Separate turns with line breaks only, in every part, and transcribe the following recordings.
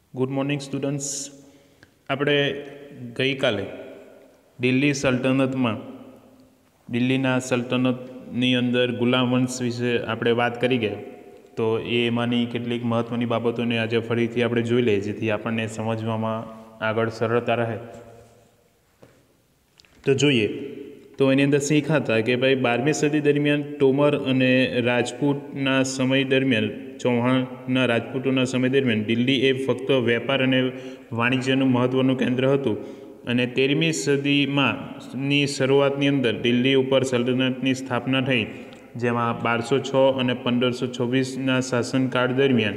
Good morning students. આપણે ગઈકાલે દિલ્હી સલ્તનતમાં દિલ્હીના સલ્તનતની અંદર ગુલામ વંશ વિશે આપણે વાત કરી ગયા. તો એમાંની કેટલીક મહત્ત્વની બાબતોને આજે ફરીથી આપણે જોઈ લઈએ, જેથી આપણને સમજવામાં આગળ સરળતા રહે. તો જોઈએ તો એની અંદર શીખાતા કે ભાઈ 12મી સદી દરમિયાન તોમર અને રાજપૂતના સમય દરમિયાન, ચૌહાણના રાજપૂતોના સમય દરમિયાન દિલ્હી એ ફક્ત વેપાર અને વાણિજ્યનું મહત્ત્વનું કેન્દ્ર હતું. અને 13મી સદીની શરૂઆતની અંદર દિલ્હી ઉપર સલ્તનતની સ્થાપના થઈ, જેમાં 1206 અને 1526ના શાસનકાળ દરમિયાન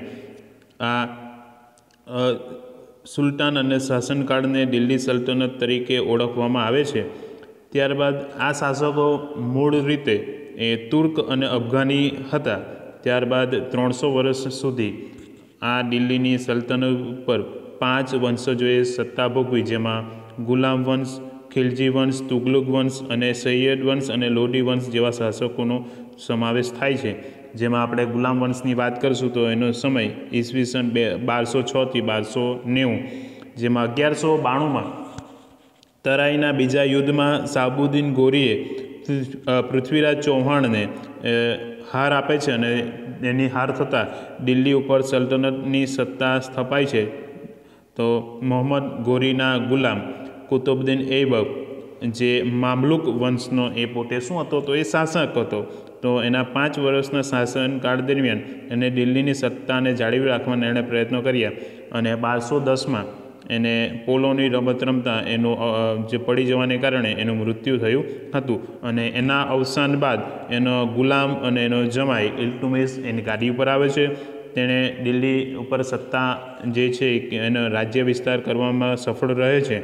આ સુલતાન અને શાસનકાળને દિલ્હી સલ્તનત તરીકે ઓળખવામાં આવે છે. ત્યારબાદ આ શાસકો મૂળ રીતે તુર્ક અને અફઘાની હતા. ત્યારબાદ 300 વર્ષ સુધી આ દિલ્હીની સલ્તનત ઉપર 5 વંશજોએ સત્તા ભોગવી, જેમાં ગુલામ વંશ, ખિલજી વંશ, તુગલુક વંશ અને સૈયદ વંશ અને લોડી વંશ જેવા શાસકોનો સમાવેશ થાય છે. જેમાં આપણે ગુલામ વંશની વાત કરીશું તો એનો સમય ઈસવીસન 1206થી 1290, જેમાં 1192માં તરાઈના બીજા યુદ્ધમાં શાહબુદ્દીન ગોરીએ પૃથ્વીરાજ ચૌહાણને હાર આપે છે અને એની હાર થતાં દિલ્હી ઉપર સલ્તનતની સત્તા સ્થપાય છે. તો મોહમ્મદ ગોરીના ગુલામ કુતુબુદ્દીન ઐબક, જે મામલુક વંશનો એ પોતે શું હતો, તો એ શાસક હતો. તો એના 5 વર્ષના શાસનકાળ દરમિયાન એને દિલ્હીની સત્તાને જાળવી રાખવાના એણે પ્રયત્નો કર્યા અને 1210માં એને પોલોની રમત રમતા એનું જે પડી જવાને કારણે એનું મૃત્યુ થયું હતું. અને એના અવસાન બાદ એનો ગુલામ અને એનો જમાઈ ઇલ્તુમિશ એની ગાદી ઉપર આવે છે. તેણે દિલ્હી ઉપર સત્તા જે છે એનો રાજ્ય વિસ્તાર કરવામાં સફળ રહે છે.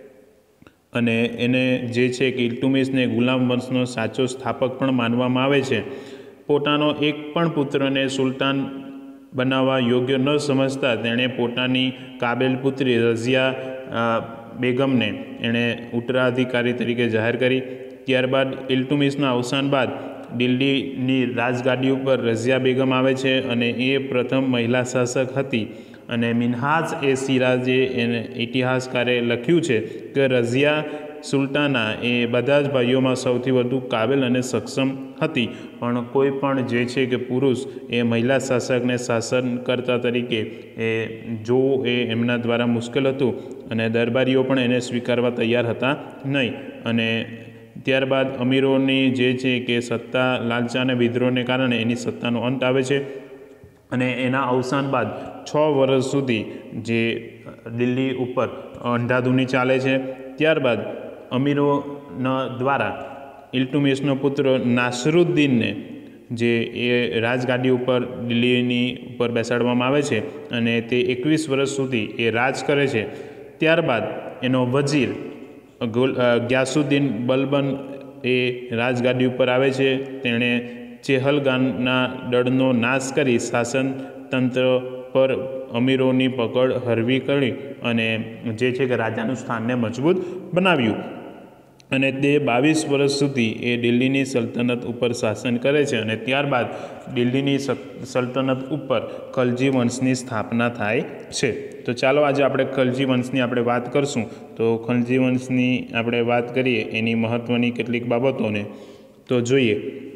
અને એને જે છે કે ઇલ્તુમિશને ગુલામ વંશનો સાચો સ્થાપક પણ માનવામાં આવે છે. પોતાનો એક પણ પુત્રને સુલતાન બનાવવા યોગ્ય ન સમજતા તેણે પોતાની કાબેલ પુત્રી રઝિયા બેગમને એણે ઉત્તરાધિકારી તરીકે જાહેર કરી. ત્યારબાદ ઇલ્તુમિશના અવસાન બાદ દિલ્હીની રાજગાદી ઉપર રઝિયા બેગમ આવે છે અને એ પ્રથમ મહિલા શાસક હતી. અને મિન્હાજ એ સિરાજે એને ઇતિહાસકારે લખ્યું છે કે રઝિયા સુલતાના એ બધા જ ભાઈઓમાં સૌથી વધુ કાબેલ અને સક્ષમ હતી, પણ કોઈ પણ જે છે કે પુરુષ એ મહિલા શાસકને શાસનકર્તા તરીકે એ જોવું એ એમના દ્વારા મુશ્કેલ હતું અને દરબારીઓ પણ એને સ્વીકારવા તૈયાર હતા નહીં. અને ત્યારબાદ અમીરોની જે છે કે સત્તા લાલચા અને વિદ્રોહને કારણે એની સત્તાનો અંત આવે છે. અને એના અવસાન બાદ 6 વર્ષ સુધી જે દિલ્હી ઉપર અંધાધૂની ચાલે છે. ત્યારબાદ અમીરોના દ્વારા ઇલ્તુમિશનો પુત્ર નાસિરુદ્દીનને જે એ રાજગાદી ઉપર દિલ્હીની ઉપર બેસાડવામાં આવે છે અને તે 21 વર્ષ સુધી એ રાજ કરે છે. ત્યારબાદ એનો વજીર ગ્યાસુદ્દીન બલબન એ રાજગાદી ઉપર આવે છે. તેણે ચેહલગાનના દળનો નાશ કરી શાસન તંત્ર પર અમીરોની પકડ હળવી કરી અને જે છે કે રાજાનું સ્થાનને મજબૂત બનાવ્યું. અને તે 22 વર્ષ સુધી એ દિલ્હીની સલ્તનત ઉપર શાસન કરે છે. અને ત્યારબાદ દિલ્હીની સલ્તનત ઉપર ખલજી વંશની સ્થાપના થાય છે. તો ચાલો આજે આપણે ખલજી વંશની આપણે વાત કરીશું. તો ખલજી વંશની આપણે વાત કરીએ એની મહત્ત્વની કેટલીક બાબતોને તો જોઈએ.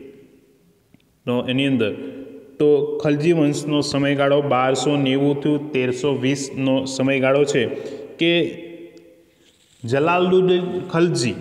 તો એની અંદર તો ખલજી વંશનો સમયગાળો 1290થી 1320નો સમયગાળો છે કે જલાલુદ્દીન ખલજી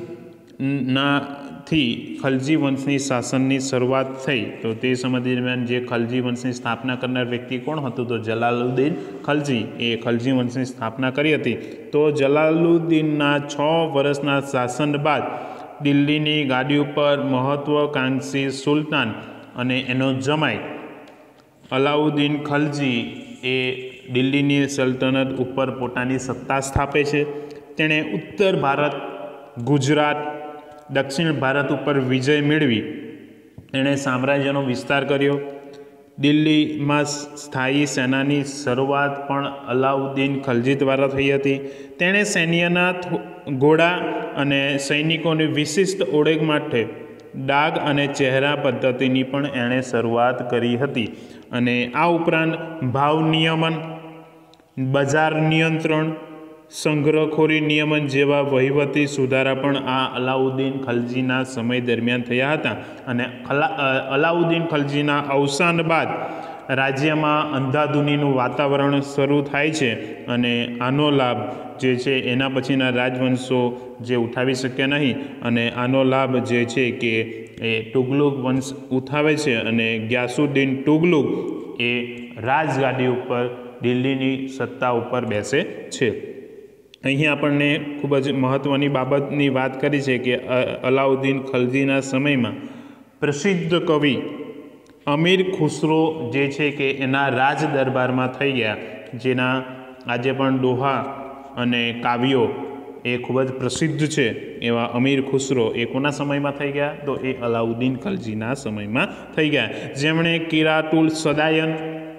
નાથી ખલજી વંશની શાસનની શરૂઆત થઈ. તો તે સમય દરમિયાન જે ખલજી વંશની સ્થાપના કરનાર વ્યક્તિ કોણ હતું, તો જલાલુદ્દીન ખલજી એ ખલજી વંશની સ્થાપના કરી હતી. તો જલાલુદ્દીનના 6 વર્ષના શાસન બાદ દિલ્હીની ગાદી ઉપર મહત્વાકાંક્ષી સુલતાન અને એનો જમાઈ અલાઉદ્દીન ખલજી એ દિલ્હીની સલ્તનત ઉપર પોતાની સત્તા સ્થાપે છે. તેણે ઉત્તર ભારત, ગુજરાત, દક્ષિણ ભારત ઉપર વિજય મેળવી એણે સામ્રાજ્યનો વિસ્તાર કર્યો. દિલ્હીમાં સ્થાયી સેનાની શરૂઆત પણ અલાઉદ્દીન ખલજી દ્વારા થઈ હતી. તેણે સૈન્યના ઘોડા અને સૈનિકોની વિશિષ્ટ ઓળખ માટે ડાગ અને ચહેરા પદ્ધતિની પણ એણે શરૂઆત કરી હતી. અને આ ઉપરાંત ભાવ નિયમન બજાર નિયંત્રણ, સંગ્રહખોરી નિયમન જેવા વહીવટી સુધારા પણ આ અલાઉદ્દીન ખલજીના સમય દરમિયાન થયા હતા. અને અલાઉદ્દીન ખલજીના અવસાન બાદ રાજ્યમાં અંધાધૂનીનું વાતાવરણ શરૂ થાય છે અને આનો લાભ જે છે એના પછીના રાજવંશો જે ઉઠાવી શક્યા નહીં અને આનો લાભ જે છે કે એ તુગલુક વંશ ઉઠાવે છે અને ગ્યાસુદ્દીન તુગલુક એ રાજગાદી ઉપર દિલ્હીની સત્તા ઉપર બેસે છે. અહીં આપણને ખૂબ જ મહત્ત્વની બાબતની વાત કરી છે કે અલાઉદ્દીન ખલજીના સમયમાં પ્રસિદ્ધ કવિ અમીર ખુસરો જે છે કે એના રાજ દરબારમાં થઈ ગયા, જેના આજે પણ દોહા અને કાવ્યો એ ખૂબ જ પ્રસિદ્ધ છે. એવા અમીર ખુસરો એ કોના સમયમાં થઈ ગયા? તો એ અલાઉદ્દીન ખલજીના સમયમાં થઈ ગયા, જેમણે કિરાતુલ સદાયન,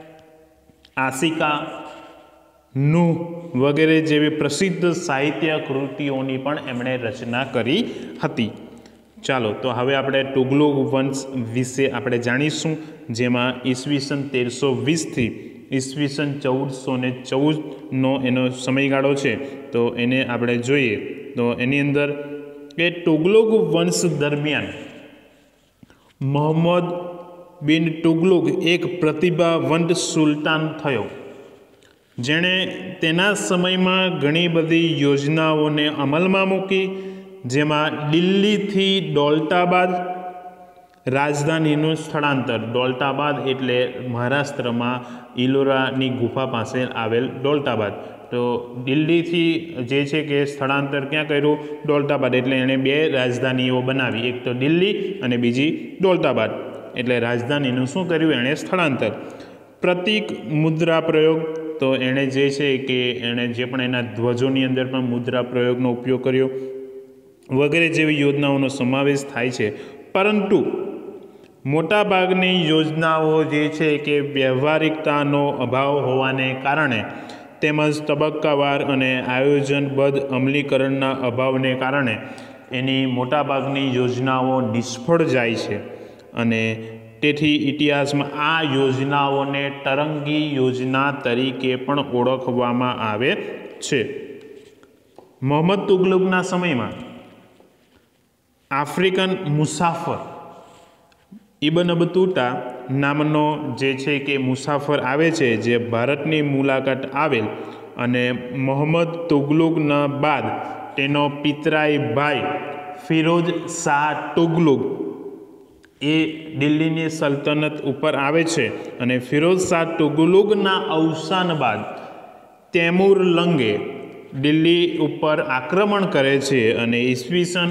આશિકા, નૂહ વગેરે જેવી પ્રસિદ્ધ સાહિત્ય કૃતિઓની પણ એમણે રચના કરી હતી. ચાલો તો હવે આપણે તુગલુક વંશ વિશે આપણે જાણીશું, જેમાં ઈસવીસન 1320થી ઈસવીસન 1414નો એનો સમયગાળો છે. તો એને આપણે જોઈએ તો એની અંદર કે તુગલુક વંશ દરમિયાન મોહમ્મદ બિન તુગલુક એક પ્રતિભાવંત સુલતાન થયો, જેણે તેના સમયમાં ઘણી બધી યોજનાઓને અમલમાં મૂકી, જેમાં દિલ્હીથી દૌલતાબાદ રાજધાનીનું સ્થળાંતર. દૌલતાબાદ એટલે મહારાષ્ટ્રમાં ઇલોરાની ગુફા પાસે આવેલ દૌલતાબાદ. તો દિલ્હીથી જે છે કે સ્થળાંતર ક્યાં કર્યું? દૌલતાબાદ. એટલે એણે બે રાજધાનીઓ બનાવી, એક તો દિલ્હી અને બીજી દૌલતાબાદ. એટલે રાજધાનીનું શું કર્યું? એણે સ્થળાંતર. પ્રતીક મુદ્રા પ્રયોગ, તો એણે જે છે કે એણે જે પણ એના ધ્વજોની અંદર પણ મુદ્રા પ્રયોગનો ઉપયોગ કર્યો વગેરે જેવી યોજનાઓનો સમાવેશ થાય છે. પરંતુ મોટાભાગની યોજનાઓ જે છે કે વ્યવહારિકતાનો અભાવ હોવાને કારણે તેમજ તબક્કાવાર અને આયોજનબદ્ધ અમલીકરણના અભાવને કારણે એની મોટાભાગની યોજનાઓ નિષ્ફળ જાય છે અને તેથી ઇતિહાસમાં આ યોજનાઓને તરંગી યોજના તરીકે પણ ઓળખવામાં આવે છે. મોહમ્મદ તુગલુકના સમયમાં આફ્રિકન મુસાફર ઇબન બતુતા નામનો જે છે કે મુસાફર આવે છે, જે ભારતની મુલાકાત આવેલ અને મોહમ્મદ તુગલુકના બાદ તેનો પિતરાઈ ભાઈ ફિરોઝ શાહ તુગલુક એ દિલ્હીની સલ્તનત ઉપર આવે છે અને ફિરોઝ શાહ તુગલુકના અવસાન બાદ તૈમુર લંગે દિલ્હી ઉપર આક્રમણ કરે છે અને ઈસવીસન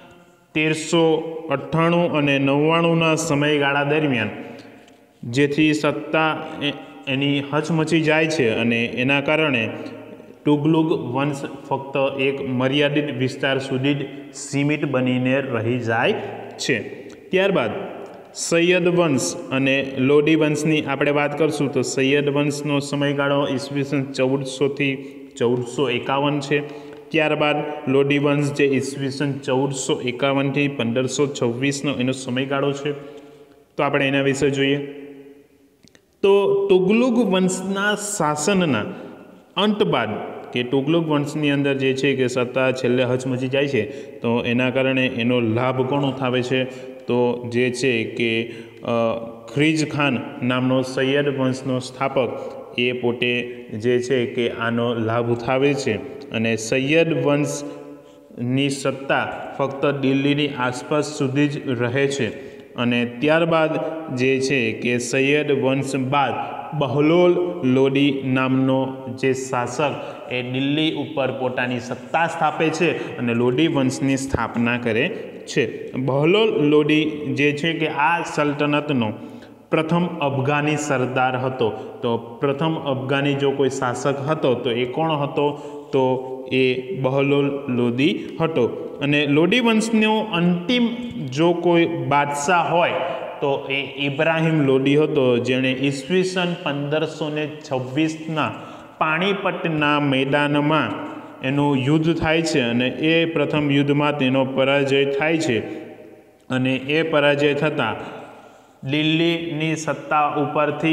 1398 અને 99ના સમયગાળા દરમિયાન જેથી સત્તા એની હચમચી જાય છે અને એના કારણે તુગલુક વંશ ફક્ત એક મર્યાદિત વિસ્તાર સુધી જ સીમિત બનીને રહી જાય છે. ત્યારબાદ સૈયદ વંશ અને લોડી વંશની આપણે વાત કરશું તો સૈયદ વંશનો સમયગાળો ઈસવીસન 1400થી 1451 છે. ત્યારબાદ લોડી વંશ જે ઈસવીસન 1451થી 1526નો એનો સમયગાળો છે. તો આપણે એના વિશે જોઈએ તો તુગલુક વંશના શાસનના અંત બાદ કે તુગલુક વંશની અંદર જે છે કે સત્તા છેલ્લે હચમચી જાય છે, તો એના કારણે એનો લાભ કોણ ઉઠાવે છે? તો જે છે કે ખ્રીજ ખાન નામનો સૈયદ વંશનો સ્થાપક એ પોતે જે છે કે આનો લાભ ઉઠાવે છે અને સૈયદ વંશની સત્તા ફક્ત દિલ્હીની આસપાસ સુધી જ રહે છે. અને ત્યારબાદ જે છે કે સૈયદ વંશ બાદ બહલોલ લોડી નામનો જે શાસક એ દિલ્હી ઉપર પોતાની સત્તા સ્થાપે છે અને લોડી વંશની સ્થાપના કરે છે. બહલોલ લોડી જે છે કે આ સલ્તનતનો પ્રથમ અફઘાની સરદાર હતો. તો પ્રથમ અફઘાની જો કોઈ શાસક હતો તો એ કોણ હતો? તો એ બહલોલ લોદી હતો. અને લોડી વંશનો અંતિમ જો કોઈ બાદશાહ હોય તો એ ઇબ્રાહિમ લોદી હતો, જેણે ઈસવીસન 1526ના પાણીપતના મેદાનમાં એનું યુદ્ધ થાય છે અને એ પ્રથમ યુદ્ધમાં તેનો પરાજય થાય છે અને એ પરાજય થતાં દિલ્હીની સત્તા ઉપરથી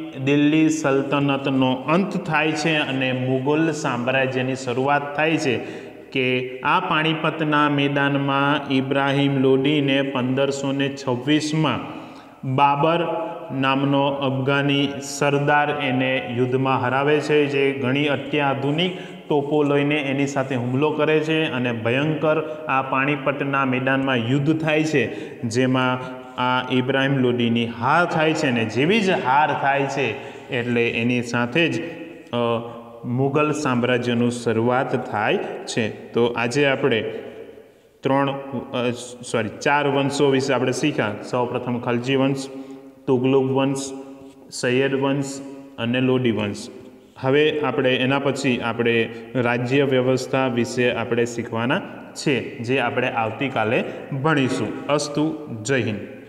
દિલ્હી સલ્તનતનો અંત થાય છે અને મુગલ સામ્રાજ્યની શરૂઆત થાય છે કે આ પાણીપતના મેદાનમાં ઇબ્રાહિમ લોડીને 1526માં બાબર નામનો અફઘાની સરદાર એને યુદ્ધમાં હરાવે છે, જે ઘણી અત્યાધુનિક તોપો લઈને એની સાથે હુમલો કરે છે અને ભયંકર આ પાણીપતના મેદાનમાં યુદ્ધ થાય છે, જેમાં આ ઇબ્રાહિમ લોડીની હાર થાય છે ને જેવી જ હાર થાય છે એટલે એની સાથે જ મુગલ સામ્રાજ્યનું શરૂઆત થાય છે. તો આજે આપણે 4 વંશો વિશે આપણે શીખ્યા. સૌપ્રથમ ખલજી વંશ, તુગલુક વંશ, સૈયદ વંશ અને લોડી વંશ. હવે આપણે એના પછી આપણે રાજ્ય વ્યવસ્થા વિશે આપણે શીખવાના છે, જે આપણે આવતીકાલે ભણીશું. અસ્તુ. જય હિન્દ.